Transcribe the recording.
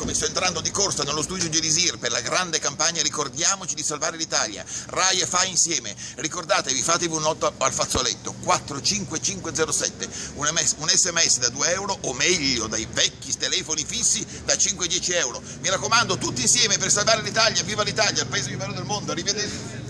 Eccomi, sto entrando di corsa nello studio di Elisir per la grande campagna Ricordiamoci di salvare l'Italia. Rai e FAI insieme. Ricordatevi, fatevi un notto al fazzoletto 45507, un SMS da 2 euro o meglio dai vecchi telefoni fissi da 5-10 euro. Mi raccomando, tutti insieme per salvare l'Italia. Viva l'Italia, il paese più bello del mondo. Arrivederci.